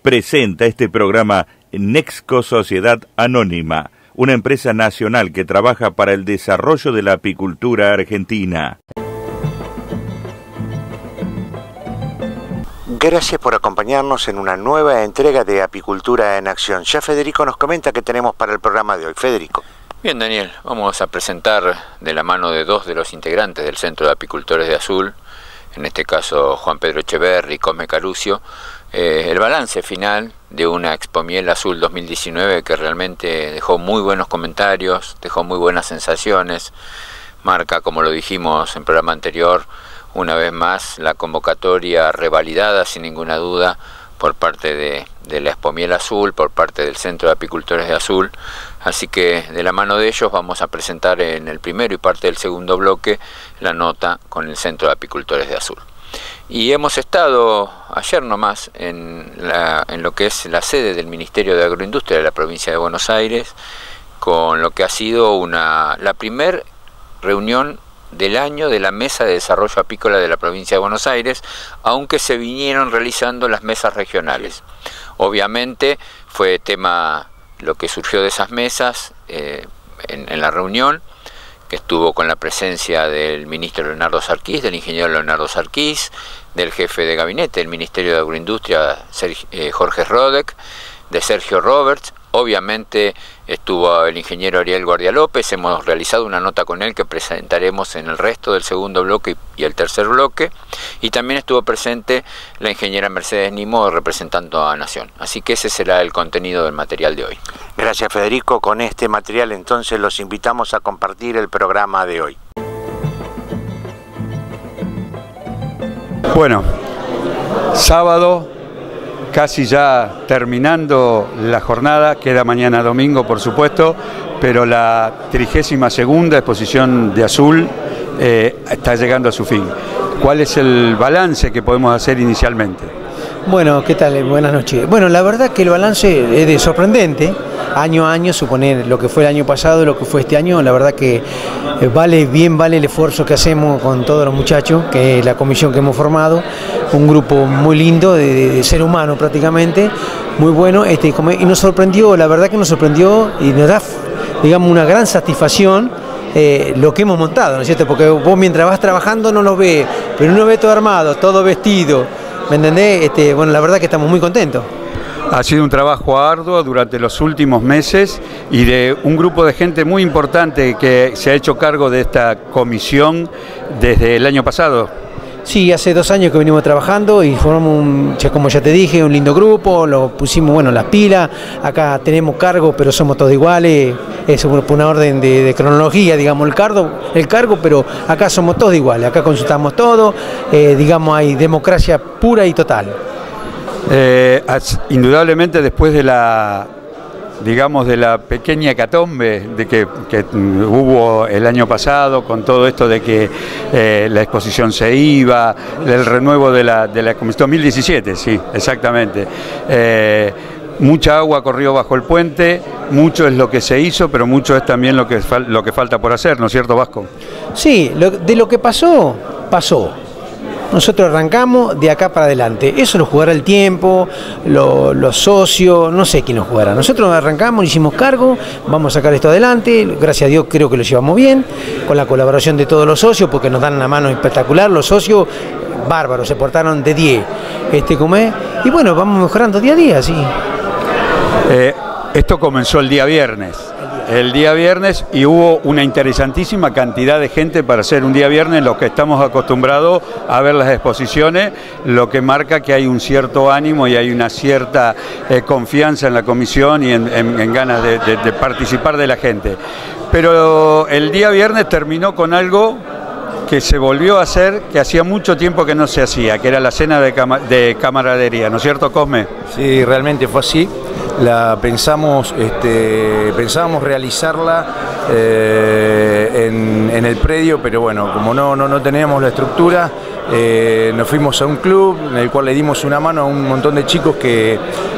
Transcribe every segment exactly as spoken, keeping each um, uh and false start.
presenta este programa Nexco Sociedad Anónima, una empresa nacional que trabaja para el desarrollo de la apicultura argentina. Gracias por acompañarnos en una nueva entrega de Apicultura en Acción. Ya Federico nos comenta qué tenemos para el programa de hoy. Federico. Bien, Daniel, vamos a presentar de la mano de dos de los integrantes del Centro de Apicultores de Azul, en este caso Juan Pedro Echeverri y Cosme Carucio, eh, el balance final de una Expo Miel Azul dos mil diecinueve que realmente dejó muy buenos comentarios, dejó muy buenas sensaciones, marca, como lo dijimos en el programa anterior, una vez más la convocatoria revalidada sin ninguna duda por parte de, de la Expo Miel Azul, por parte del Centro de Apicultores de Azul. Así que de la mano de ellos vamos a presentar en el primero y parte del segundo bloque la nota con el Centro de Apicultores de Azul. Y hemos estado ayer nomás en, la, en lo que es la sede del Ministerio de Agroindustria de la provincia de Buenos Aires, con lo que ha sido una, la primera reunión del año de la Mesa de Desarrollo Apícola de la provincia de Buenos Aires, aunque se vinieron realizando las mesas regionales. Obviamente fue tema lo que surgió de esas mesas eh, en, en la reunión, que estuvo con la presencia del ministro Leonardo Sarquís, del ingeniero Leonardo Sarquís, del jefe de gabinete del Ministerio de Agroindustria, Sergio, eh, Jorge Rodek, de Sergio Roberts. Obviamente estuvo el ingeniero Ariel Guardia López, hemos realizado una nota con él que presentaremos en el resto del segundo bloque y el tercer bloque, y también estuvo presente la ingeniera Mercedes Nimo representando a Nación. Así que ese será el contenido del material de hoy. Gracias, Federico. Con este material entonces los invitamos a compartir el programa de hoy. Bueno, sábado, casi ya terminando la jornada, queda mañana domingo por supuesto, pero la trigésima segunda exposición de Azul eh, está llegando a su fin. ¿Cuál es el balance que podemos hacer inicialmente? Bueno, ¿qué tal? Buenas noches. Bueno, la verdad que el balance es de sorprendente, año a año, suponer lo que fue el año pasado, lo que fue este año, la verdad que vale, bien vale el esfuerzo que hacemos con todos los muchachos, que es la comisión que hemos formado, un grupo muy lindo, de, de, de ser humano prácticamente, muy bueno, este, y nos sorprendió, la verdad que nos sorprendió y nos da, digamos, una gran satisfacción eh, lo que hemos montado, ¿no es cierto? Porque vos mientras vas trabajando no lo ves, pero uno ve todo armado, todo vestido, ¿me entendés? Este, bueno, la verdad que estamos muy contentos. Ha sido un trabajo arduo durante los últimos meses y de un grupo de gente muy importante que se ha hecho cargo de esta comisión desde el año pasado. Sí, hace dos años que venimos trabajando y formamos, un, como ya te dije, un lindo grupo, lo pusimos, bueno, las pilas, acá tenemos cargo, pero somos todos iguales, es una orden de, de cronología, digamos, el cargo, el cargo, pero acá somos todos iguales, acá consultamos todo, eh, digamos, hay democracia pura y total. Eh, indudablemente después de la, digamos, de la pequeña hecatombe de que, que hubo el año pasado con todo esto de que eh, la exposición se iba, el renuevo de la, de la comisión dos mil diecisiete, sí, exactamente. Eh, mucha agua corrió bajo el puente, mucho es lo que se hizo, pero mucho es también lo que, lo que falta por hacer, ¿no es cierto, Vasco? Sí, lo, de lo que pasó, pasó. Nosotros arrancamos de acá para adelante. Eso lo jugará el tiempo, lo, los socios, no sé quién nos jugará. Nosotros arrancamos, hicimos cargo, vamos a sacar esto adelante. Gracias a Dios creo que lo llevamos bien, con la colaboración de todos los socios, porque nos dan una mano espectacular. Los socios, bárbaros, se portaron de diez. Este, como es, y bueno, vamos mejorando día a día, sí. Eh, esto comenzó el día viernes. El día viernes y hubo una interesantísima cantidad de gente para hacer un día viernes, los que estamos acostumbrados a ver las exposiciones, lo que marca que hay un cierto ánimo y hay una cierta eh, confianza en la comisión y en, en, en ganas de, de, de participar de la gente. Pero el día viernes terminó con algo que se volvió a hacer, que hacía mucho tiempo que no se hacía, que era la cena de, cama, de camaradería, ¿no es cierto, Cosme? Sí, realmente fue así. La pensamos, este, pensábamos realizarla eh, en, en el predio, pero bueno, como no, no, no teníamos la estructura, eh, nos fuimos a un club en el cual le dimos una mano a un montón de chicos que,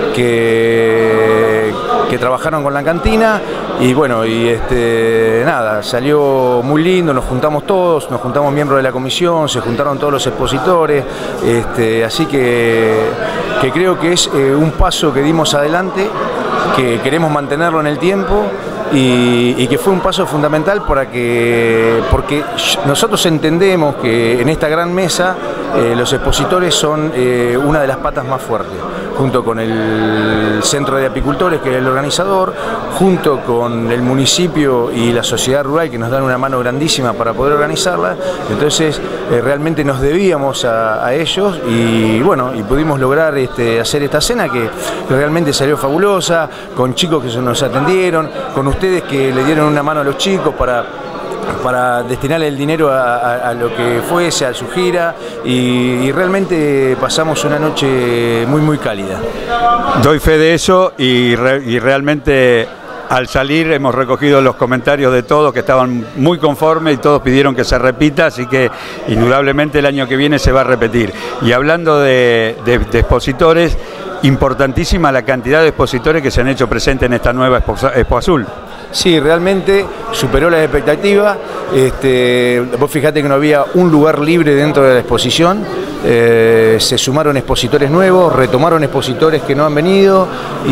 que, que trabajaron con la cantina y bueno, y este, nada, salió muy lindo, nos juntamos todos, nos juntamos miembros de la comisión, se juntaron todos los expositores, este, así que que creo que es eh, un paso que dimos adelante, que queremos mantenerlo en el tiempo. Y, y que fue un paso fundamental para que, porque nosotros entendemos que en esta gran mesa eh, los expositores son eh, una de las patas más fuertes, junto con el Centro de Apicultores, que es el organizador, junto con el municipio y la sociedad rural, que nos dan una mano grandísima para poder organizarla. Entonces eh, realmente nos debíamos a, a ellos y bueno, y pudimos lograr este, hacer esta cena que realmente salió fabulosa, con chicos que nos atendieron, con ustedes que le dieron una mano a los chicos para, para destinarle el dinero a, a, a lo que fuese, a su gira, y, y realmente pasamos una noche muy muy cálida. Doy fe de eso y, re, y realmente al salir hemos recogido los comentarios de todos que estaban muy conformes y todos pidieron que se repita, así que indudablemente el año que viene se va a repetir. Y hablando de, de, de expositores, importantísima la cantidad de expositores que se han hecho presentes en esta nueva Expo, Expo Azul. Sí, realmente superó las expectativas. Este, vos fijate que no había un lugar libre dentro de la exposición. Eh, se sumaron expositores nuevos, retomaron expositores que no han venido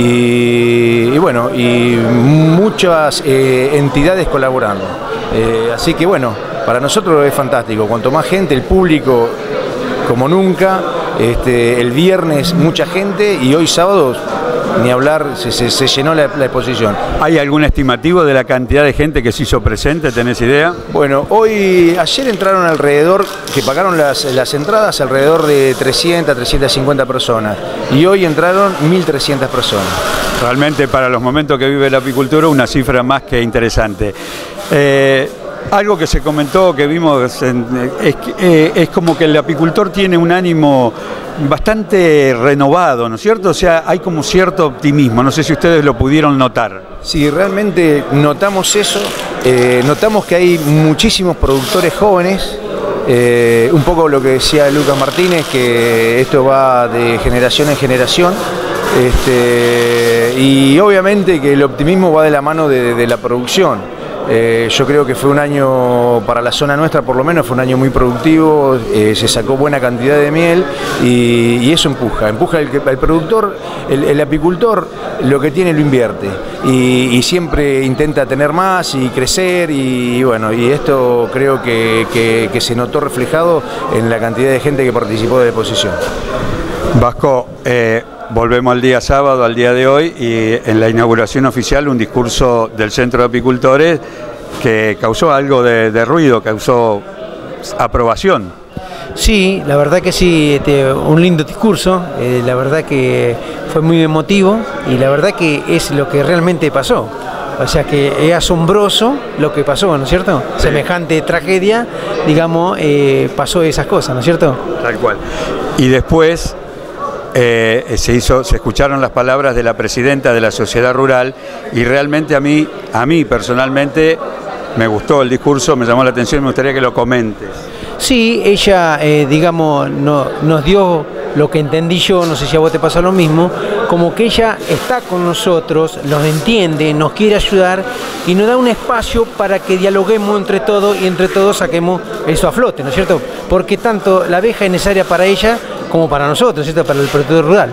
y, y bueno, y muchas eh, entidades colaborando. Eh, así que bueno, para nosotros es fantástico. Cuanto más gente, el público como nunca. Este, el viernes mucha gente y hoy sábado ni hablar, se, se, se llenó la, la exposición. ¿Hay algún estimativo de la cantidad de gente que se hizo presente? ¿Tenés idea? Bueno, hoy, ayer entraron alrededor, que pagaron las, las entradas, alrededor de trescientas, trescientas cincuenta personas y hoy entraron mil trescientas personas. Realmente para los momentos que vive la apicultura una cifra más que interesante. Eh, Algo que se comentó, que vimos, en, es, eh, es como que el apicultor tiene un ánimo bastante renovado, ¿no es cierto? O sea, hay como cierto optimismo, no sé si ustedes lo pudieron notar. Sí, realmente notamos eso, eh, notamos que hay muchísimos productores jóvenes, eh, un poco lo que decía Lucas Martínez, que esto va de generación en generación. Este, y obviamente que el optimismo va de la mano de, de la producción. Eh, yo creo que fue un año, para la zona nuestra por lo menos, fue un año muy productivo, eh, se sacó buena cantidad de miel y, y eso empuja, empuja el, el productor, el, el apicultor lo que tiene lo invierte y, y siempre intenta tener más y crecer y, y bueno, y esto creo que, que, que se notó reflejado en la cantidad de gente que participó de la exposición. Vasco, eh, volvemos al día sábado, al día de hoy, y en la inauguración oficial un discurso del Centro de Apicultores que causó algo de, de ruido, causó aprobación. Sí, la verdad que sí, este, un lindo discurso, eh, la verdad que fue muy emotivo y la verdad que es lo que realmente pasó. O sea que es asombroso lo que pasó, ¿no es cierto? Sí. Semejante tragedia, digamos, eh, pasó esas cosas, ¿no es cierto? Tal cual. Y después Eh, se hizo, se escucharon las palabras de la presidenta de la Sociedad Rural y realmente a mí, a mí personalmente me gustó el discurso, me llamó la atención y me gustaría que lo comentes. Sí, ella, eh, digamos, no, nos dio lo que entendí yo, no sé si a vos te pasa lo mismo, como que ella está con nosotros, nos entiende, nos quiere ayudar y nos da un espacio para que dialoguemos entre todos y entre todos saquemos eso a flote, ¿no es cierto? Porque tanto la abeja es necesaria para ella como para nosotros, ¿cierto? Para el productor rural.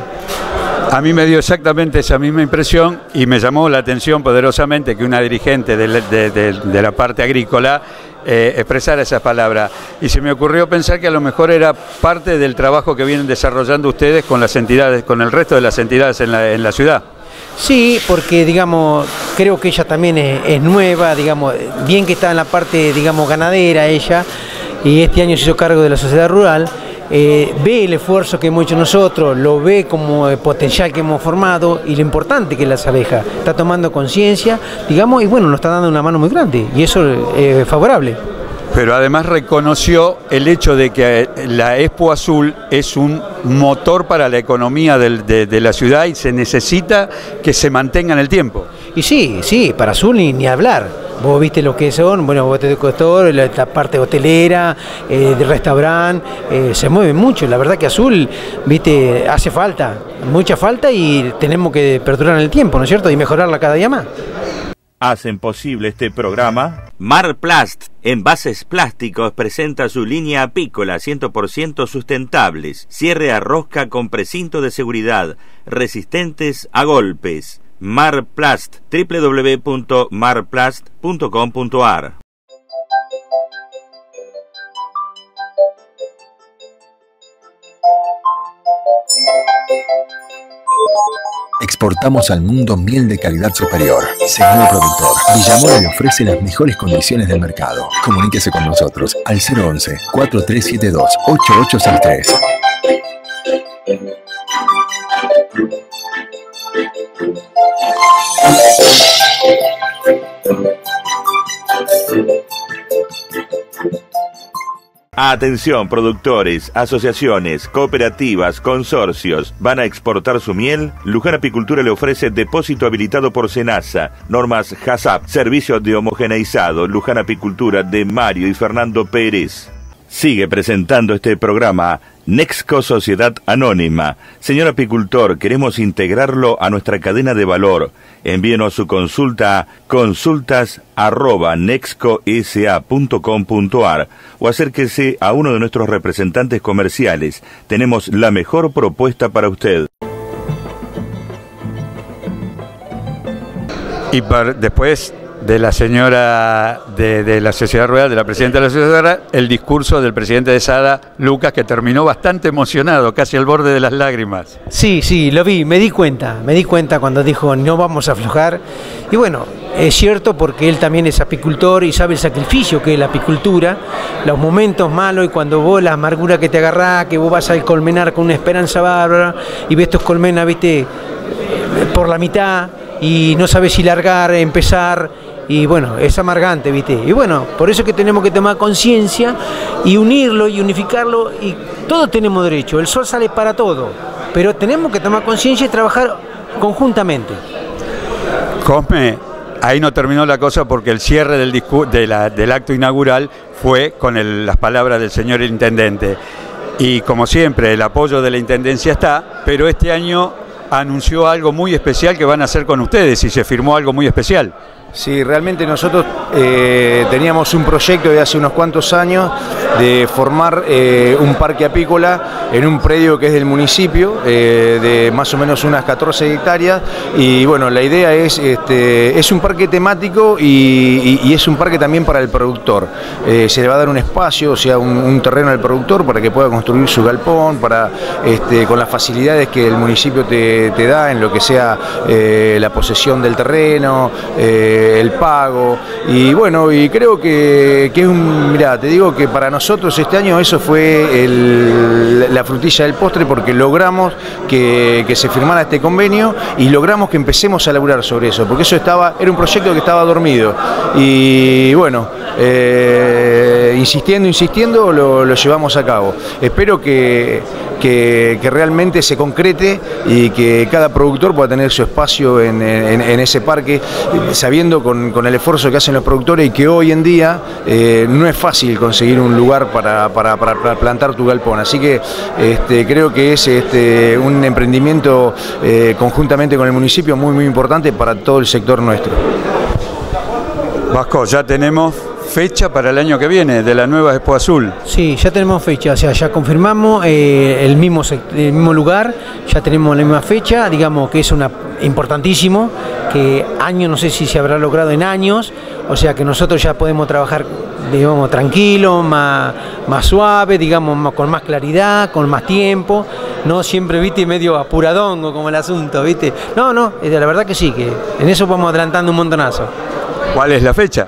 A mí me dio exactamente esa misma impresión y me llamó la atención poderosamente que una dirigente de, de, de, de la parte agrícola eh, expresara esas palabras. Y se me ocurrió pensar que a lo mejor era parte del trabajo que vienen desarrollando ustedes con las entidades, con el resto de las entidades en la, en la ciudad. Sí, porque digamos, creo que ella también es, es nueva, digamos, bien que está en la parte, digamos, ganadera ella, y este año se hizo cargo de la sociedad rural. Eh, ve el esfuerzo que hemos hecho nosotros, lo ve como el potencial que hemos formado y lo importante que es las abejas. Está tomando conciencia, digamos, y bueno, nos está dando una mano muy grande y eso es favorable. Pero además reconoció el hecho de que la Expo Azul es un motor para la economía del, de, de la ciudad y se necesita que se mantenga en el tiempo. Y sí, sí, para Azul ni, ni hablar. Vos viste lo que son, bueno, vos te costó la, la parte hotelera, eh, de restaurante, eh, se mueve mucho. La verdad que Azul, viste, hace falta, mucha falta y tenemos que perdurar en el tiempo, ¿no es cierto? Y mejorarla cada día más. hacen posible este programa. Marplast, envases plásticos, presenta su línea apícola cien por ciento sustentables, cierre a rosca con precinto de seguridad, resistentes a golpes. Marplast, doble u doble u doble u punto marplast punto com punto a r. Exportamos al mundo miel de calidad superior. Señor productor, Villamora le ofrece las mejores condiciones del mercado. Comuníquese con nosotros al cero once, cuatro tres siete dos, ocho ocho seis tres. Atención, productores, asociaciones, cooperativas, consorcios. ¿Van a exportar su miel? Luján Apicultura le ofrece depósito habilitado por SENASA, normas HACCP, servicio de homogeneizado. Luján Apicultura de Mario y Fernando Pérez. Sigue presentando este programa Nexco Sociedad Anónima. Señor apicultor, queremos integrarlo a nuestra cadena de valor. Envíenos su consulta a consultas arroba nexcosa punto com punto a r o acérquese a uno de nuestros representantes comerciales. Tenemos la mejor propuesta para usted. Y para, después de la señora de, de la Sociedad Rural, de la presidenta de la Sociedad Rural, el discurso del presidente de SADA, Lucas, que terminó bastante emocionado, casi al borde de las lágrimas. Sí, sí, lo vi, me di cuenta, me di cuenta cuando dijo no vamos a aflojar. Y bueno, es cierto porque él también es apicultor y sabe el sacrificio que es la apicultura, los momentos malos y cuando vos la amargura que te agarrás, que vos vas al colmenar con una esperanza bárbara y ves tus colmenas, viste, por la mitad y no sabes si largar, empezar. Y bueno, es amargante, ¿viste? Y bueno, por eso es que tenemos que tomar conciencia y unirlo y unificarlo. Y todos tenemos derecho, el sol sale para todo. Pero tenemos que tomar conciencia y trabajar conjuntamente. Cosme, ahí no terminó la cosa porque el cierre del, de la, del acto inaugural fue con el, las palabras del señor intendente. Y como siempre, el apoyo de la intendencia está, pero este año anunció algo muy especial que van a hacer con ustedes y se firmó algo muy especial. Sí, realmente nosotros eh, teníamos un proyecto de hace unos cuantos años de formar eh, un parque apícola en un predio que es del municipio, eh, de más o menos unas catorce hectáreas, y bueno, la idea es, este, es un parque temático y, y, y es un parque también para el productor. Eh, se le va a dar un espacio, o sea, un, un terreno al productor para que pueda construir su galpón, para, este, con las facilidades que el municipio te, te da en lo que sea eh, la posesión del terreno, eh, el pago, y bueno, y creo que, que es un, mirá, te digo que para nosotros este año eso fue el, la frutilla del postre, porque logramos que, que se firmara este convenio y logramos que empecemos a laburar sobre eso, porque eso estaba, era un proyecto que estaba dormido, y bueno, eh, insistiendo, insistiendo, lo, lo llevamos a cabo. Espero que, que, que realmente se concrete y que cada productor pueda tener su espacio en, en, en ese parque, sabiendo Con, con el esfuerzo que hacen los productores y que hoy en día eh, no es fácil conseguir un lugar para, para, para, para plantar tu galpón. Así que este, creo que es este, un emprendimiento eh, conjuntamente con el municipio muy muy importante para todo el sector nuestro. Vasco, ya tenemos fecha para el año que viene de la nueva Expo Azul. Sí, ya tenemos fecha, o sea, ya confirmamos eh, el, mismo, el mismo lugar, ya tenemos la misma fecha, digamos que es una importantísimo, que años, no sé si se habrá logrado en años, o sea que nosotros ya podemos trabajar, digamos, tranquilo, más, más suave, digamos, más, con más claridad, con más tiempo, no siempre, viste, medio apuradongo como el asunto, viste. No, no, la verdad que sí, que en eso vamos adelantando un montonazo. ¿Cuál es la fecha?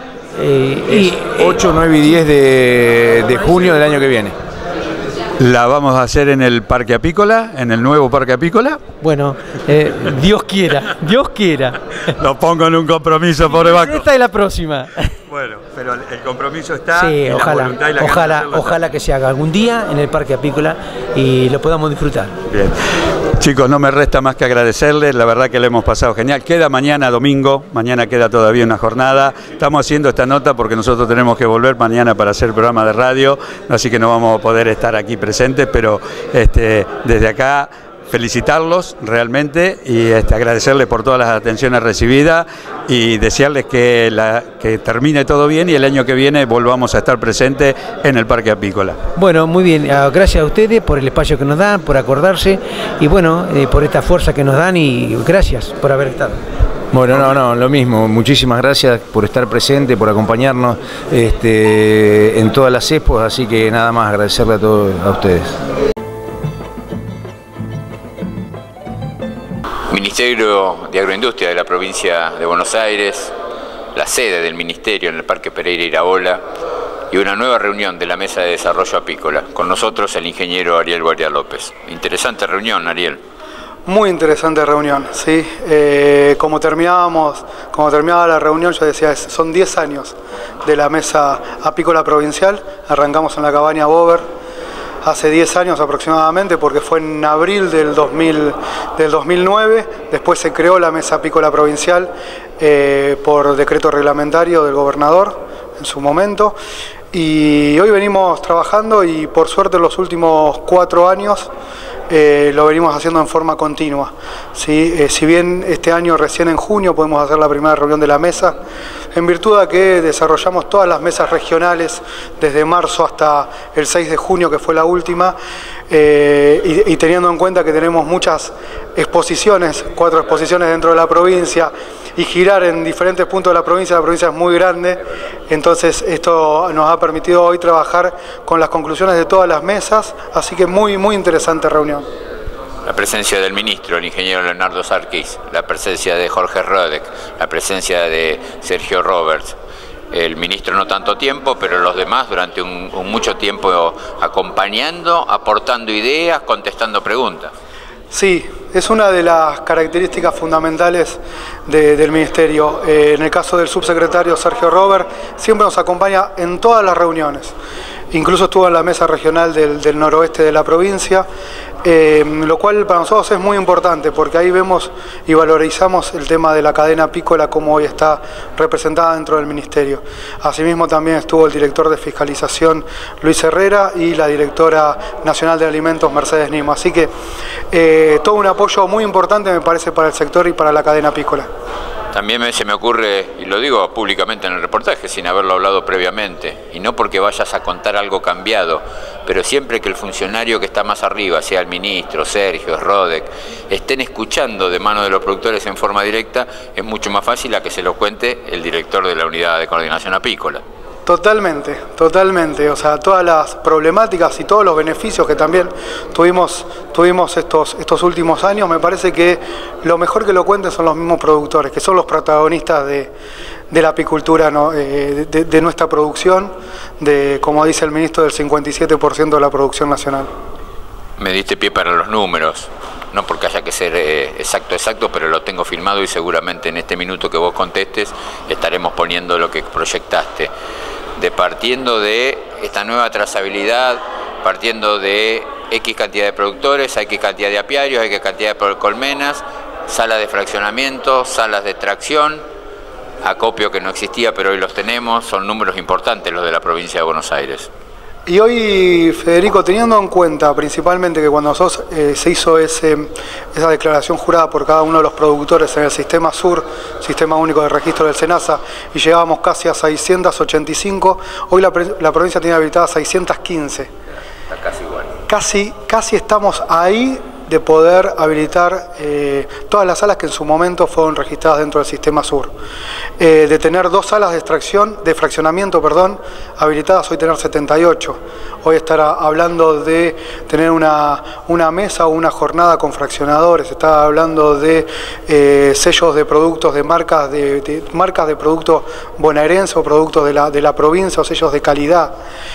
Eh, y, ocho, nueve y diez de, de junio del año que viene. ¿La vamos a hacer en el Parque Apícola, en el nuevo Parque Apícola? Bueno, eh, Dios quiera, Dios quiera. Lo pongo en un compromiso, pobre Vasco. Esta es la próxima. Bueno, pero el compromiso está. Sí, y ojalá, la voluntad y la ojalá, ojalá está. que se haga algún día en el Parque Apícola y lo podamos disfrutar. Bien. Chicos, no me resta más que agradecerles, la verdad que lo hemos pasado genial. Queda mañana domingo, mañana queda todavía una jornada. Estamos haciendo esta nota porque nosotros tenemos que volver mañana para hacer programa de radio, así que no vamos a poder estar aquí presentes, pero este, desde acá felicitarlos realmente y este, agradecerles por todas las atenciones recibidas y desearles que, la, que termine todo bien y el año que viene volvamos a estar presentes en el Parque Apícola. Bueno, muy bien, gracias a ustedes por el espacio que nos dan, por acordarse y bueno, eh, por esta fuerza que nos dan y gracias por haber estado. Bueno, no, no, lo mismo. Muchísimas gracias por estar presente, por acompañarnos este, en todas las expos, así que nada más agradecerle a todos a ustedes. Ministerio de Agroindustria de la provincia de Buenos Aires, la sede del Ministerio en el Parque Pereira Iraola y una nueva reunión de la Mesa de Desarrollo Apícola. Con nosotros el ingeniero Ariel Guardia López. Interesante reunión, Ariel. Muy interesante reunión, sí. Eh, como terminábamos, como terminaba la reunión, yo decía, son diez años de la Mesa Apícola Provincial. Arrancamos en la cabaña Bober hace diez años aproximadamente, porque fue en abril del, dos mil, del dos mil nueve. Después se creó la Mesa Apícola Provincial eh, por decreto reglamentario del gobernador en su momento. Y hoy venimos trabajando y por suerte en los últimos cuatro años Eh, lo venimos haciendo en forma continua, ¿sí? Eh, si bien este año recién en junio podemos hacer la primera reunión de la mesa, en virtud de que desarrollamos todas las mesas regionales desde marzo hasta el seis de junio, que fue la última, eh, y, y teniendo en cuenta que tenemos muchas exposiciones, cuatro exposiciones dentro de la provincia, y girar en diferentes puntos de la provincia, la provincia es muy grande, entonces esto nos ha permitido hoy trabajar con las conclusiones de todas las mesas, así que muy, muy interesante reunión. La presencia del ministro, el ingeniero Leonardo Sarquís, la presencia de Jorge Rodek, la presencia de Sergio Roberts, el ministro no tanto tiempo, pero los demás durante un, un mucho tiempo acompañando, aportando ideas, contestando preguntas. Sí, es una de las características fundamentales de, del Ministerio. Eh, en el caso del subsecretario Sergio Robert, siempre nos acompaña en todas las reuniones. Incluso estuvo en la mesa regional del, del noroeste de la provincia, eh, lo cual para nosotros es muy importante porque ahí vemos y valorizamos el tema de la cadena apícola como hoy está representada dentro del Ministerio. Asimismo también estuvo el director de fiscalización Luis Herrera y la directora nacional de alimentos Mercedes Nimo. Así que eh, todo un apoyo muy importante me parece para el sector y para la cadena apícola. También me, se me ocurre, y lo digo públicamente en el reportaje, sin haberlo hablado previamente, y no porque vayas a contar algo cambiado, pero siempre que el funcionario que está más arriba, sea el ministro, Sergio, Rodek, estén escuchando de mano de los productores en forma directa, es mucho más fácil a que se lo cuente el director de la Unidad de Coordinación Apícola. Totalmente, totalmente, o sea, todas las problemáticas y todos los beneficios que también tuvimos, tuvimos estos, estos últimos años, me parece que lo mejor que lo cuenten son los mismos productores, que son los protagonistas de, de la apicultura, ¿no? eh, de, de nuestra producción, de, como dice el ministro, del cincuenta y siete por ciento de la producción nacional. Me diste pie para los números, no porque haya que ser eh, exacto, exacto, pero lo tengo filmado y seguramente en este minuto que vos contestes estaremos poniendo lo que proyectaste. De partiendo de esta nueva trazabilidad, partiendo de X cantidad de productores, X cantidad de apiarios, X cantidad de colmenas, salas de fraccionamiento, salas de extracción, acopio que no existía pero hoy los tenemos, son números importantes los de la provincia de Buenos Aires. Y hoy, Federico, teniendo en cuenta principalmente que cuando sos, eh, se hizo ese, esa declaración jurada por cada uno de los productores en el Sistema Sur, Sistema Único de Registro del SENASA, y llegábamos casi a seiscientos ochenta y cinco, hoy la, la provincia tiene habilitadas seiscientos quince. Está casi igual. Casi, casi estamos ahí de poder habilitar eh, todas las salas que en su momento fueron registradas dentro del Sistema Sur. Eh, de tener dos salas de extracción, de fraccionamiento, perdón, habilitadas, hoy tener setenta y ocho. Hoy estar hablando de tener una, una mesa o una jornada con fraccionadores, está hablando de eh, sellos de productos de marcas de, de marcas de productos bonaerenses o productos de la, de la provincia o sellos de calidad.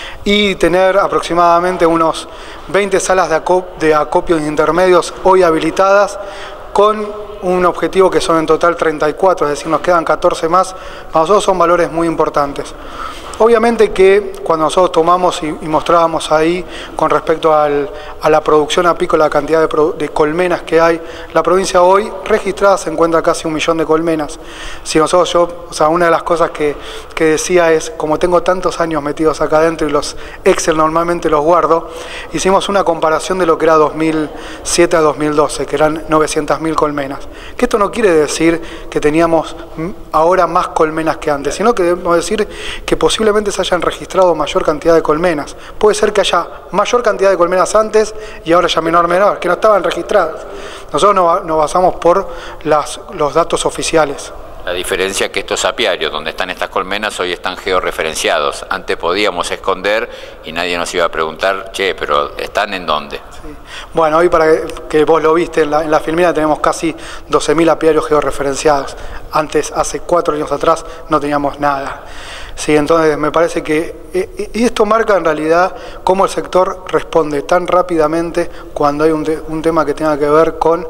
Y tener aproximadamente unos veinte salas de, acop de acopios intermedios hoy habilitadas con un objetivo que son en total treinta y cuatro, es decir, nos quedan catorce más. Para nosotros son valores muy importantes. Obviamente que cuando nosotros tomamos y, y mostrábamos ahí con respecto al, a la producción apícola, la cantidad de, pro, de colmenas que hay, la provincia hoy registrada se encuentra casi un millón de colmenas. Si nosotros, yo, o sea, una de las cosas que, que decía es, como tengo tantos años metidos acá adentro y los Excel normalmente los guardo, hicimos una comparación de lo que era dos mil siete a dos mil doce, que eran novecientas mil colmenas. Que esto no quiere decir que teníamos ahora más colmenas que antes, sino que debemos decir que posiblemente se hayan registrado mayor cantidad de colmenas. Puede ser que haya mayor cantidad de colmenas antes y ahora ya menor, menor, que no estaban registradas. Nosotros nos, nos basamos por las, los datos oficiales. La diferencia es que estos apiarios donde están estas colmenas hoy están georreferenciados. Antes podíamos esconder y nadie nos iba a preguntar, che, pero ¿están en dónde? Sí. Bueno, hoy para que, que vos lo viste en la, en la filmina tenemos casi doce mil apiarios georreferenciados. Antes, hace cuatro años atrás, no teníamos nada. Sí, entonces me parece que, y esto marca en realidad cómo el sector responde tan rápidamente cuando hay un, de, un tema que tenga que ver con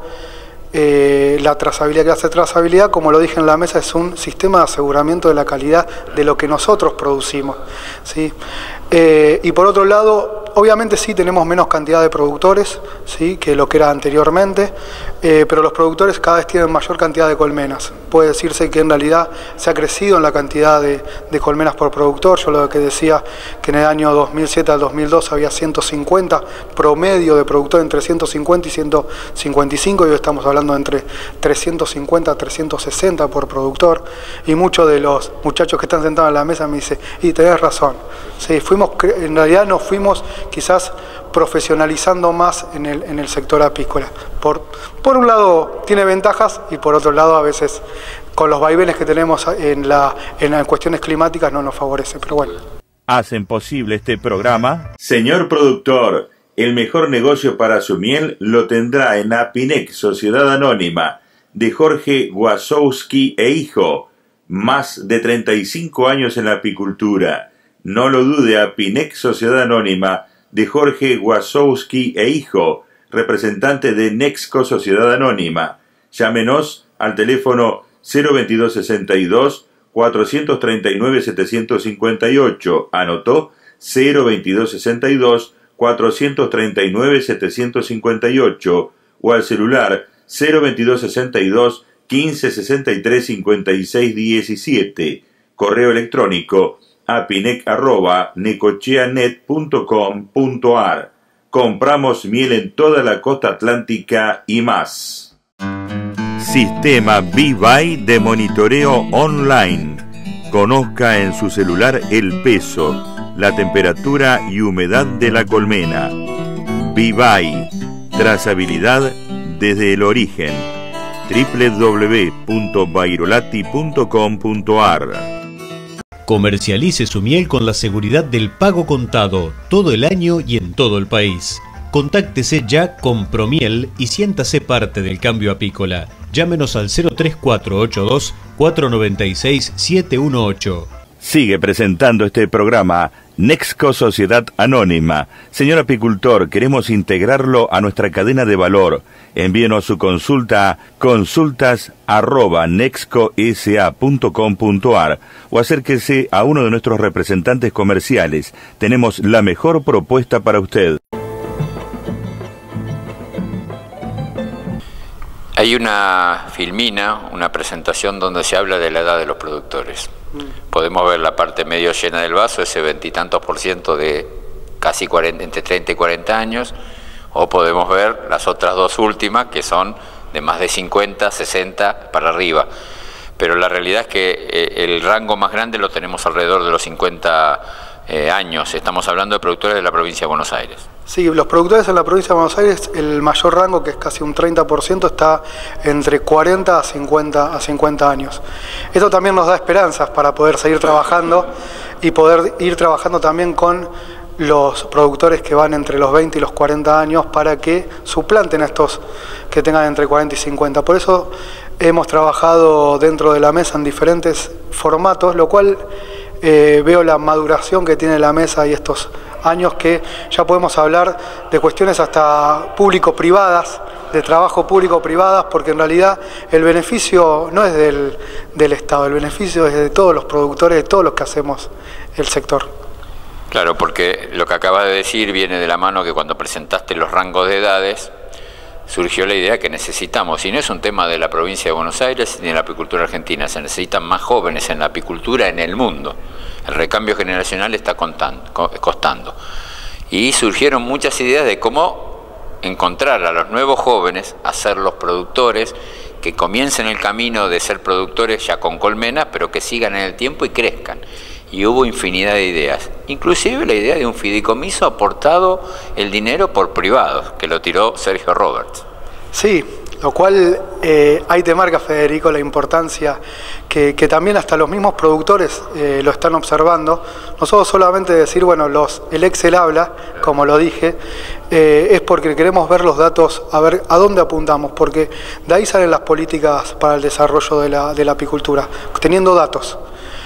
Eh, la trazabilidad. Que hace trazabilidad, como lo dije en la mesa, es un sistema de aseguramiento de la calidad de lo que nosotros producimos, ¿sí? Eh, y por otro lado, obviamente sí tenemos menos cantidad de productores, ¿sí?, que lo que era anteriormente, eh, pero los productores cada vez tienen mayor cantidad de colmenas. Puede decirse que en realidad se ha crecido en la cantidad de, de colmenas por productor. Yo lo que decía que en el año dos mil siete al dos mil dos había ciento cincuenta promedio de productor, entre ciento cincuenta y ciento cincuenta y cinco, y hoy estamos hablando entre trescientos cincuenta a trescientos sesenta por productor, y muchos de los muchachos que están sentados en la mesa me dicen, y tenés razón, sí, fuimos, en realidad nos fuimos quizás profesionalizando más en el, en el sector apícola. Por, por un lado tiene ventajas y por otro lado a veces con los vaivenes que tenemos en, la, en las cuestiones climáticas no nos favorece, pero bueno. Hacen posible este programa. Señor productor, el mejor negocio para su miel lo tendrá en Apinec, Sociedad Anónima, de Jorge Wasowski e Hijo. Más de treinta y cinco años en la apicultura. No lo dude, Apinec, Sociedad Anónima, de Jorge Wasowski e Hijo, representante de Nexco Sociedad Anónima. Llámenos al teléfono cero veintidós sesenta y dos, cuatrocientos treinta y nueve, setecientos cincuenta y ocho. ¿Anotó? cero veintidós sesenta y dos, cuatrocientos treinta y nueve, setecientos cincuenta y ocho. O al celular cero veintidós sesenta y dos, quince sesenta y tres, cincuenta y seis diecisiete. Correo electrónico apinec arroba necocheanet punto com punto ar. Compramos miel en toda la costa atlántica y más. Sistema V-Buy de monitoreo online. Conozca en su celular el peso, la temperatura y humedad de la colmena. V-Buy, trazabilidad desde el origen. doble u doble u doble u punto bairolati punto com punto ar. Comercialice su miel con la seguridad del pago contado todo el año y en todo el país. Contáctese ya con Promiel y siéntase parte del cambio apícola. Llámenos al cero tres cuatro ocho dos, cuatro nueve seis, siete uno ocho. Sigue presentando este programa Nexco Sociedad Anónima. Señor apicultor, queremos integrarlo a nuestra cadena de valor. Envíenos su consulta a consultas arroba nexcosa punto com punto ar o acérquese a uno de nuestros representantes comerciales. Tenemos la mejor propuesta para usted. Hay una filmina, una presentación donde se habla de la edad de los productores. Podemos ver la parte medio llena del vaso, ese veintitantos por ciento de casi cuarenta, entre treinta y cuarenta años, o podemos ver las otras dos últimas que son de más de cincuenta, sesenta para arriba. Pero la realidad es que eh, el rango más grande lo tenemos alrededor de los cincuenta eh, años. Estamos hablando de productores de la provincia de Buenos Aires. Sí, los productores en la provincia de Buenos Aires, el mayor rango, que es casi un treinta por ciento, está entre cuarenta a cincuenta años. Esto también nos da esperanzas para poder seguir trabajando y poder ir trabajando también con los productores que van entre los veinte y los cuarenta años para que suplanten a estos que tengan entre cuarenta y cincuenta. Por eso hemos trabajado dentro de la mesa en diferentes formatos, lo cual eh, veo la maduración que tiene la mesa y estos años que ya podemos hablar de cuestiones hasta público-privadas, de trabajo público-privadas, porque en realidad el beneficio no es del, del Estado, el beneficio es de todos los productores, de todos los que hacemos el sector. Claro, porque lo que acaba de decir viene de la mano que cuando presentaste los rangos de edades, surgió la idea que necesitamos, y no es un tema de la provincia de Buenos Aires ni de la apicultura argentina, se necesitan más jóvenes en la apicultura en el mundo. El recambio generacional está contando, costando. Y surgieron muchas ideas de cómo encontrar a los nuevos jóvenes, hacer los productores, que comiencen el camino de ser productores ya con colmenas, pero que sigan en el tiempo y crezcan. Y hubo infinidad de ideas, inclusive la idea de un fideicomiso aportado el dinero por privados, que lo tiró Sergio Roberts. Sí, lo cual eh, ahí te marca, Federico, la importancia que, que también hasta los mismos productores eh, lo están observando. Nosotros solamente decir, bueno, los, el Excel habla, como lo dije, eh, es porque queremos ver los datos, a ver a dónde apuntamos, porque de ahí salen las políticas para el desarrollo de la, de la apicultura, teniendo datos.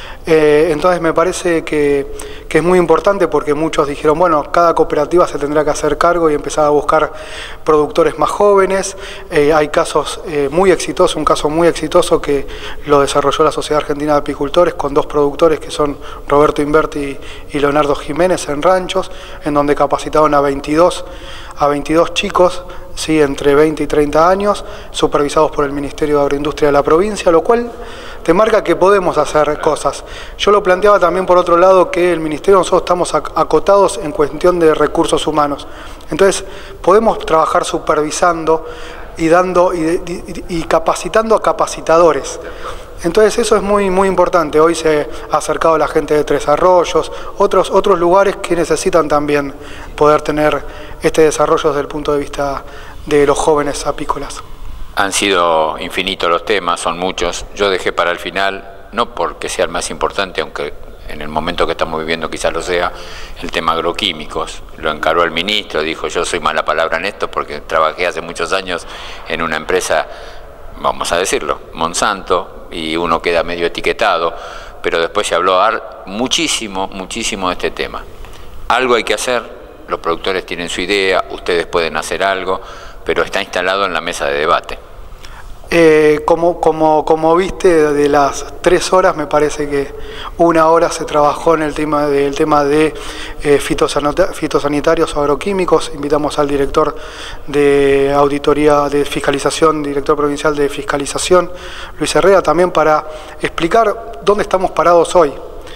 Eh, entonces me parece que, que es muy importante porque muchos dijeron, bueno, cada cooperativa se tendrá que hacer cargo y empezar a buscar productores más jóvenes. Eh, hay casos eh, muy exitosos, un caso muy exitoso que lo desarrolló la Sociedad Argentina de Apicultores con dos productores que son Roberto Inverti y Leonardo Jiménez en ranchos, en donde capacitaron a veintidós, a veintidós chicos, sí, entre veinte y treinta años, supervisados por el Ministerio de Agroindustria de la provincia, lo cual te marca que podemos hacer cosas. Yo lo planteaba también por otro lado que el Ministerio, nosotros estamos acotados en cuestión de recursos humanos. Entonces, podemos trabajar supervisando y dando y, y, y capacitando a capacitadores. Entonces eso es muy muy importante. Hoy se ha acercado la gente de Tres Arroyos, otros, otros lugares que necesitan también poder tener este desarrollo desde el punto de vista de los jóvenes apícolas. Han sido infinitos los temas, son muchos. Yo dejé para el final, no porque sea el más importante, aunque en el momento que estamos viviendo quizás lo sea, el tema agroquímicos. Lo encaró el ministro, dijo yo soy mala palabra en esto porque trabajé hace muchos años en una empresa, vamos a decirlo, Monsanto, y uno queda medio etiquetado, pero después se habló muchísimo, muchísimo de este tema. Algo hay que hacer, los productores tienen su idea, ustedes pueden hacer algo, pero está instalado en la mesa de debate. Eh, como, como, como viste, de las tres horas me parece que una hora se trabajó en el tema de, el tema de eh, fitosanitarios o agroquímicos. Invitamos al director de auditoría de fiscalización, director provincial de fiscalización, Luis Herrera, también para explicar dónde estamos parados hoy.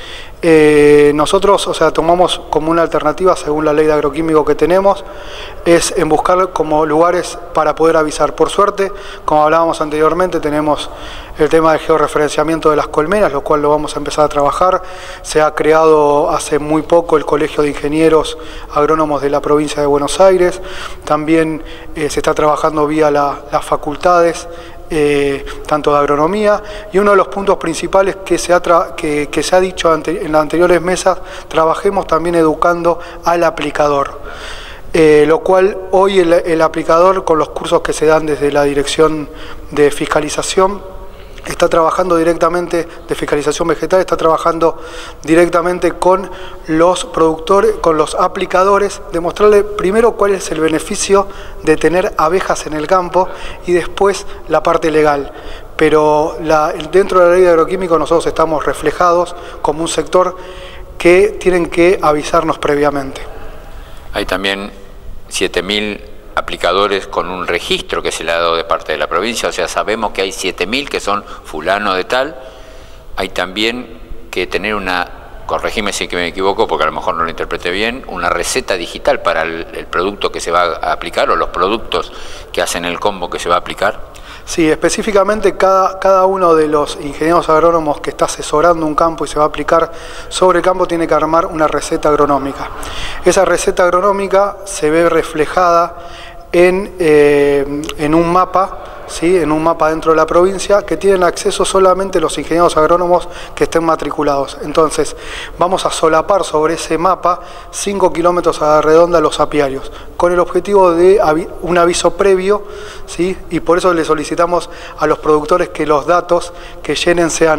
Eh, nosotros, o sea, tomamos como una alternativa, según la ley de agroquímico que tenemos, es en buscar como lugares para poder avisar. Por suerte, como hablábamos anteriormente, tenemos el tema de georreferenciamiento de las colmenas, lo cual lo vamos a empezar a trabajar. Se ha creado hace muy poco el Colegio de Ingenieros Agrónomos de la provincia de Buenos Aires. También eh, se está trabajando vía la, las facultades, Eh, tanto de agronomía, y uno de los puntos principales que se ha, tra que, que se ha dicho ante en las anteriores mesas, trabajemos también educando al aplicador, eh, lo cual hoy el, el aplicador, con los cursos que se dan desde la Dirección de Fiscalización, está trabajando directamente, de fiscalización vegetal, está trabajando directamente con los productores, con los aplicadores, demostrarle primero cuál es el beneficio de tener abejas en el campo y después la parte legal. Pero la, dentro de la ley de agroquímicos nosotros estamos reflejados como un sector que tienen que avisarnos previamente. Hay también siete mil aplicadores con un registro que se le ha dado de parte de la provincia, o sea, sabemos que hay siete mil que son fulano de tal. Hay también que tener una, corregime si que me equivoco porque a lo mejor no lo interpreté bien, una receta digital para el, el producto que se va a aplicar o los productos que hacen el combo que se va a aplicar. Sí, específicamente cada, cada uno de los ingenieros agrónomos que está asesorando un campo y se va a aplicar sobre el campo tiene que armar una receta agronómica. Esa receta agronómica se ve reflejada en, eh, en un mapa, ¿sí? en un mapa dentro de la provincia que tienen acceso solamente los ingenieros agrónomos que estén matriculados. Entonces vamos a solapar sobre ese mapa cinco kilómetros a la redonda los apiarios, con el objetivo de avi un aviso previo, ¿sí? Y por eso le solicitamos a los productores que los datos que llenen sean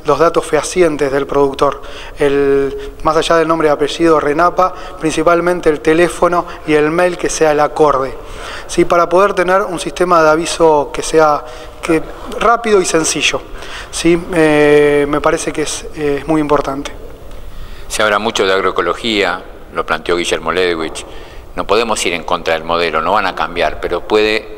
los datos fehacientes del productor, el, más allá del nombre y apellido, RENAPA, principalmente el teléfono y el mail que sea el acorde, ¿sí? Para poder tener un sistema de aviso que sea que, rápido y sencillo, ¿sí? Eh, me parece que es, eh, es muy importante. Se habla mucho de agroecología, lo planteó Guillermo Ledwich. No podemos ir en contra del modelo, no van a cambiar, pero puede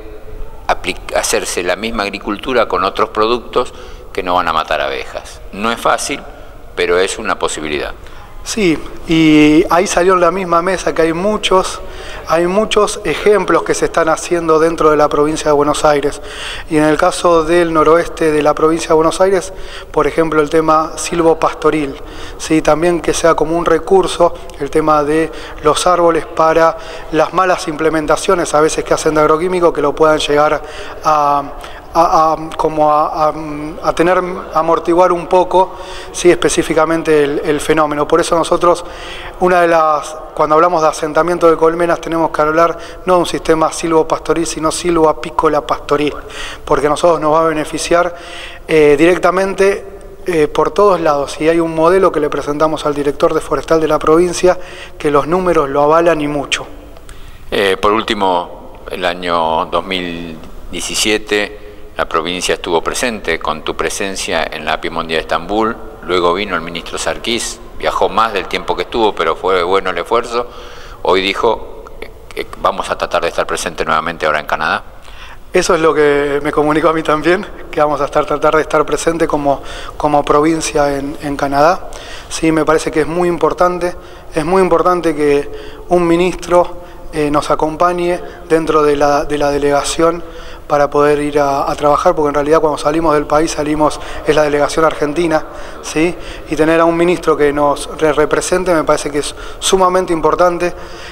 hacerse la misma agricultura con otros productos que no van a matar abejas. No es fácil, pero es una posibilidad. Sí, y ahí salió en la misma mesa que hay muchos, hay muchos ejemplos que se están haciendo dentro de la provincia de Buenos Aires. Y en el caso del noroeste de la provincia de Buenos Aires, por ejemplo, el tema silvopastoril, ¿sí? También que sea como un recurso el tema de los árboles para las malas implementaciones a veces que hacen de agroquímico, que lo puedan llegar a... A, a, como a, a, a tener, a amortiguar un poco, sí, específicamente el, el fenómeno. Por eso nosotros, una de las, cuando hablamos de asentamiento de colmenas, tenemos que hablar no de un sistema silvopastoril, sino silvoapícola pastoril, porque a nosotros nos va a beneficiar eh, directamente eh, por todos lados. Y hay un modelo que le presentamos al director de Forestal de la provincia, que los números lo avalan y mucho. Eh, por último, el año dos mil diecisiete... la provincia estuvo presente con tu presencia en la API Mundial de Estambul, luego vino el ministro Sarkis, viajó más del tiempo que estuvo, pero fue bueno el esfuerzo. Hoy dijo que vamos a tratar de estar presente nuevamente ahora en Canadá. Eso es lo que me comunicó a mí también, que vamos a estar, tratar de estar presente como, como provincia en, en Canadá. Sí, me parece que es muy importante, es muy importante que un ministro eh, nos acompañe dentro de la, de la delegación para poder ir a, a trabajar, porque en realidad cuando salimos del país salimos, es la delegación argentina, ¿sí? Y tener a un ministro que nos represente me parece que es sumamente importante,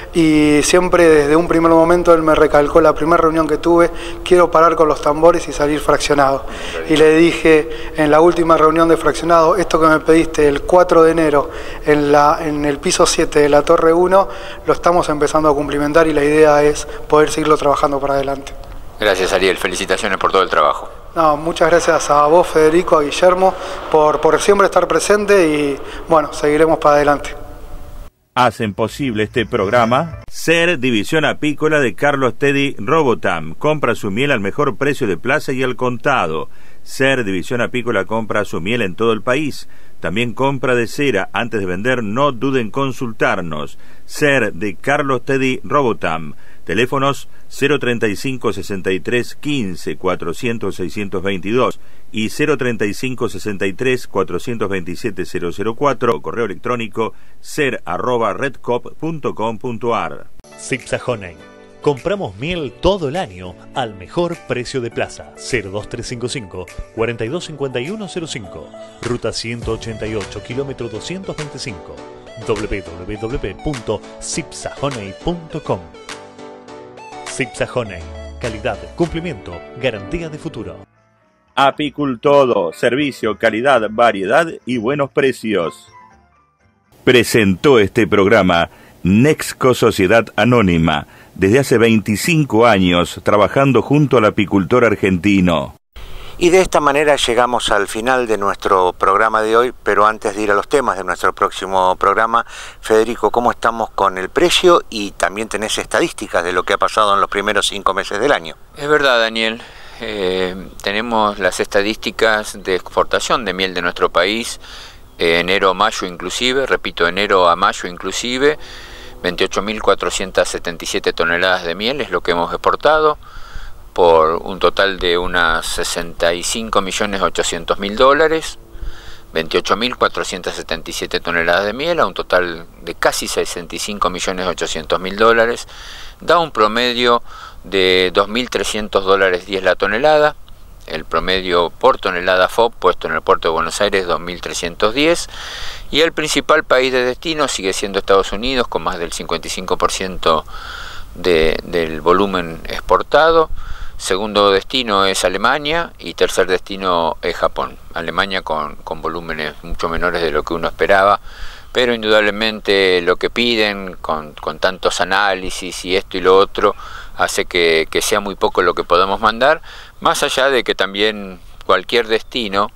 y siempre desde un primer momento él me recalcó, la primera reunión que tuve, quiero parar con los tambores y salir fraccionado. Y le dije en la última reunión de fraccionado, esto que me pediste el cuatro de enero en, la, en el piso siete de la Torre uno, lo estamos empezando a cumplimentar y la idea es poder seguirlo trabajando para adelante. Gracias, Ariel. Felicitaciones por todo el trabajo. No, muchas gracias a vos, Federico, a Guillermo, por, por siempre estar presente y, bueno, seguiremos para adelante. Hacen posible este programa SER División Apícola de Carlos Teddy Robotham. Compra su miel al mejor precio de plaza y al contado. SER División Apícola compra su miel en todo el país. También compra de cera. Antes de vender, no duden en consultarnos. SER de Carlos Teddy Robotham. Teléfonos cero treinta y cinco, sesenta y tres, quince, cuatrocientos, seiscientos veintidós y cero treinta y cinco, sesenta y tres, cuatrocientos veintisiete, cero cero cuatro, correo electrónico ser arroba redcop punto com punto ar. Cipsa Honey. Compramos miel todo el año al mejor precio de plaza. cero dos tres cinco cinco, cuarenta y dos cincuenta y uno cero cinco. Ruta ciento ochenta y ocho, kilómetro doscientos veinticinco. doble u doble u doble u punto cipsa honey punto com. Cipsa Honey. Calidad, cumplimiento, garantía de futuro. Apicultodo. Servicio, calidad, variedad y buenos precios. Presentó este programa Nexco Sociedad Anónima. Desde hace veinticinco años trabajando junto al apicultor argentino. Y de esta manera llegamos al final de nuestro programa de hoy, pero antes de ir a los temas de nuestro próximo programa, Federico, ¿cómo estamos con el precio? Y también tenés estadísticas de lo que ha pasado en los primeros cinco meses del año. Es verdad, Daniel. Eh, tenemos las estadísticas de exportación de miel de nuestro país, eh, enero a mayo inclusive, repito, enero a mayo inclusive, veintiocho mil cuatrocientas setenta y siete toneladas de miel es lo que hemos exportado, por un total de unas sesenta y cinco millones ochocientos mil dólares, veintiocho mil cuatrocientas setenta y siete toneladas de miel, a un total de casi sesenta y cinco millones ochocientos mil dólares, da un promedio de dos mil trescientos dólares diez la tonelada, el promedio por tonelada F O B puesto en el puerto de Buenos Aires dos mil trescientos diez, y el principal país de destino sigue siendo Estados Unidos, con más del cincuenta y cinco por ciento de, del volumen exportado. Segundo destino es Alemania y tercer destino es Japón. Alemania con, con volúmenes mucho menores de lo que uno esperaba, pero indudablemente lo que piden con, con tantos análisis y esto y lo otro hace que, que sea muy poco lo que podamos mandar, más allá de que también cualquier destino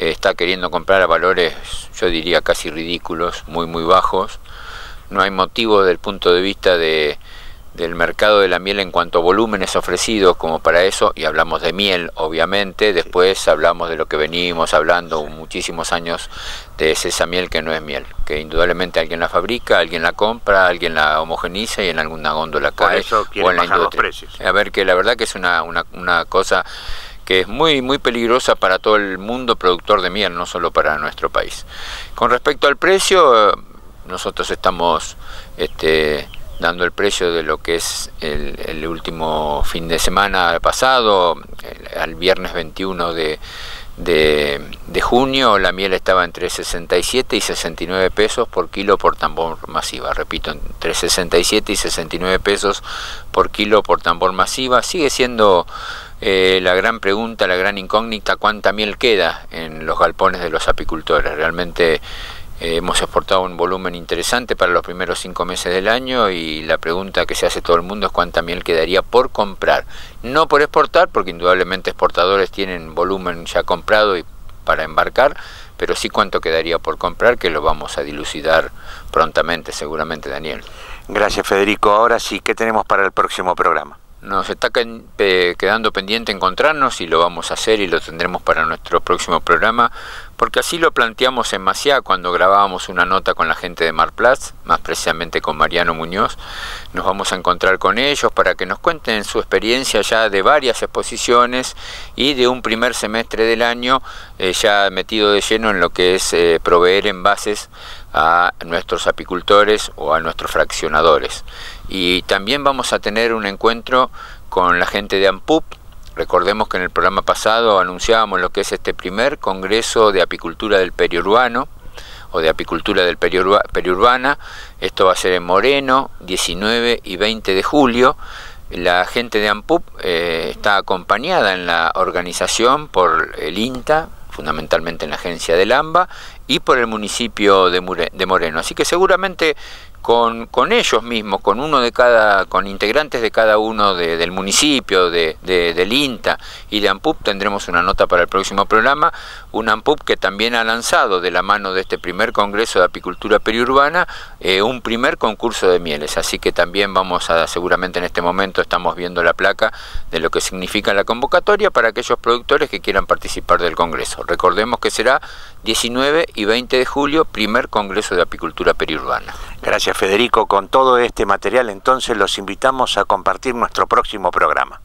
eh, está queriendo comprar a valores, yo diría, casi ridículos, muy muy bajos. No hay motivo desde el punto de vista de, del mercado de la miel en cuanto a volúmenes ofrecidos como para eso, y hablamos de miel obviamente, después hablamos de lo que venimos hablando muchísimos años, de esa miel que no es miel, que indudablemente alguien la fabrica, alguien la compra, alguien la homogeniza y en alguna góndola cae. Por eso quieren o en la bajar los industria. precios. A ver, que la verdad que es una, una, una cosa que es muy muy peligrosa para todo el mundo productor de miel, no solo para nuestro país. Con respecto al precio, nosotros estamos este, dando el precio de lo que es el, el último fin de semana pasado, el, al viernes veintiuno de, de, de junio, la miel estaba entre sesenta y siete y sesenta y nueve pesos por kilo por tambor masiva. Repito, entre sesenta y siete y sesenta y nueve pesos por kilo por tambor masiva. Sigue siendo eh, la gran pregunta, la gran incógnita, cuánta miel queda en los galpones de los apicultores. Realmente Eh, hemos exportado un volumen interesante para los primeros cinco meses del año y la pregunta que se hace todo el mundo es cuánta miel quedaría por comprar. No por exportar, porque indudablemente exportadores tienen volumen ya comprado y para embarcar, pero sí cuánto quedaría por comprar, que lo vamos a dilucidar prontamente, seguramente, Daniel. Gracias, Federico. Ahora sí, ¿qué tenemos para el próximo programa? Nos está quedando pendiente encontrarnos y lo vamos a hacer y lo tendremos para nuestro próximo programa, porque así lo planteamos en Maciá cuando grabábamos una nota con la gente de Marplatz, más precisamente con Mariano Muñoz. Nos vamos a encontrar con ellos para que nos cuenten su experiencia ya de varias exposiciones y de un primer semestre del año eh, ya metido de lleno en lo que es eh, proveer envases a nuestros apicultores o a nuestros fraccionadores. Y también vamos a tener un encuentro con la gente de ANPUP. Recordemos que en el programa pasado anunciábamos lo que es este primer Congreso de Apicultura del Periurbano, o de Apicultura del Periurba, Periurbana. Esto va a ser en Moreno, diecinueve y veinte de julio. La gente de ANPUP eh, está acompañada en la organización por el INTA, fundamentalmente en la agencia del AMBA, y por el municipio de, Mure, de Moreno. Así que seguramente con, con ellos mismos, con uno de cada, con integrantes de cada uno de, del municipio, de, de, del INTA y de ANPUP, tendremos una nota para el próximo programa. Un ANPUP que también ha lanzado, de la mano de este primer Congreso de Apicultura Periurbana, eh, un primer concurso de mieles. Así que también vamos a, seguramente en este momento estamos viendo la placa de lo que significa la convocatoria para aquellos productores que quieran participar del Congreso. Recordemos que será diecinueve y veinte de julio, primer Congreso de Apicultura Periurbana. Gracias, Federico. Con todo este material, entonces, los invitamos a compartir nuestro próximo programa.